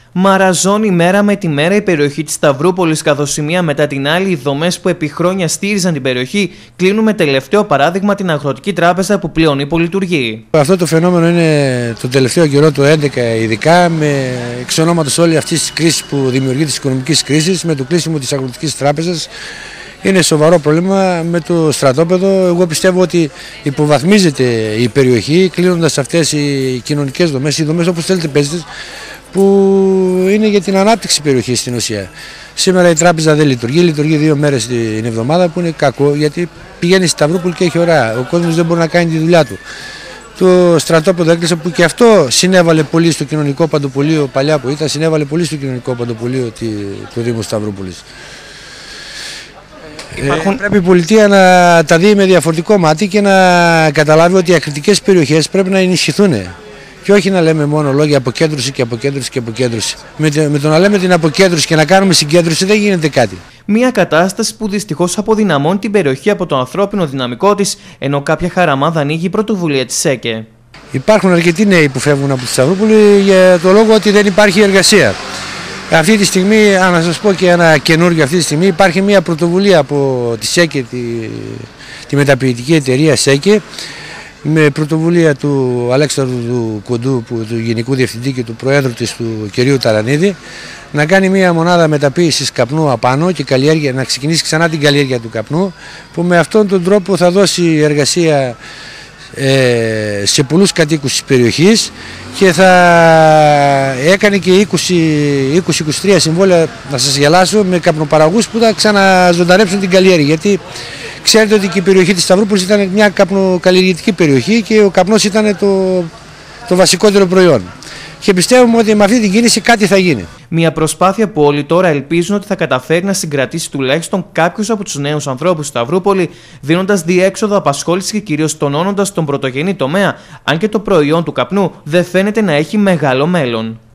Μαραζώνει μέρα με τη μέρα η περιοχή της Σταυρούπολης, καθώς η μία μετά την άλλη οι δομές που επί χρόνια στήριζαν την περιοχή κλείνουν, με τελευταίο παράδειγμα την Αγροτική Τράπεζα που πλέον υπολειτουργεί. Αυτό το φαινόμενο είναι το τελευταίο καιρό, το 2011 ειδικά, με εξ ονόματος όλη αυτή τη κρίση που δημιουργεί, της οικονομικής κρίσης, με το κλείσιμο της Αγροτικής Τράπεζας. Είναι σοβαρό πρόβλημα με το στρατόπεδο. Εγώ πιστεύω ότι υποβαθμίζεται η περιοχή κλείνοντας αυτές οι κοινωνικές δομές, οι δομές όπως θέλετε παίζετε, που είναι για την ανάπτυξη περιοχής στην ουσία. Σήμερα η τράπεζα δεν λειτουργεί, λειτουργεί 2 μέρες την εβδομάδα, που είναι κακό, γιατί πηγαίνει στη Σταυρούπολη και έχει ώρα. Ο κόσμος δεν μπορεί να κάνει τη δουλειά του. Το στρατόπεδο έκλεισε, που και αυτό συνέβαλε πολύ στο κοινωνικό παντοπολείο, παλιά που ήταν, συνέβαλε πολύ στο κοινωνικό παντοπολείο του Δήμου Σταυρούπολης. Πρέπει η πολιτεία να τα δει με διαφορετικό μάτι και να καταλάβει ότι οι ακριτικές περιοχές πρέπει να ενισχυθούν. Και όχι να λέμε μόνο λόγια αποκέντρωση και αποκέντρωση και αποκέντρωση. Με το να λέμε την αποκέντρωση και να κάνουμε συγκέντρωση δεν γίνεται κάτι. Μια κατάσταση που δυστυχώς αποδυναμώνει την περιοχή από το ανθρώπινο δυναμικό της, ενώ κάποια χαραμάδα ανοίγει η πρωτοβουλία της ΣΕΚΕ. Υπάρχουν αρκετοί νέοι που φεύγουν από τη Σταυρούπολη για το λόγο ότι δεν υπάρχει εργασία. Αυτή τη στιγμή, να σας πω και ένα καινούργιο, αυτή τη στιγμή υπάρχει μια πρωτοβουλία από τη ΣΕΚΕ, τη μεταποιητική εταιρεία ΣΕΚΕ, με πρωτοβουλία του Αλέξανδρου Κοντού, του Γενικού Διευθυντή και του Προέδρου της, του κυρίου Ταρανίδη, να κάνει μια μονάδα μεταποίησης καπνού απάνω και καλλιέργεια, να ξεκινήσει ξανά την καλλιέργεια του καπνού, που με αυτόν τον τρόπο θα δώσει εργασία σε πολλούς κατοίκους της περιοχής και θα έκανε και 20-23 συμβόλαια, να σας γελάσω, με καπνοπαραγούς που θα ξαναζωντανέψουν την καλλιέργεια. Γιατί ξέρετε ότι και η περιοχή της Σταυρούπολης ήταν μια καπνοκαλλιεργητική περιοχή και ο καπνός ήταν το βασικότερο προϊόν. Και πιστεύουμε ότι με αυτή την κίνηση κάτι θα γίνει. Μια προσπάθεια που όλοι τώρα ελπίζουν ότι θα καταφέρει να συγκρατήσει τουλάχιστον κάποιους από τους νέους ανθρώπους στη Σταυρούπολη, δίνοντας διέξοδο απασχόληση και κυρίως τονώνοντας τον πρωτογενή τομέα, αν και το προϊόν του καπνού δεν φαίνεται να έχει μεγάλο μέλλον.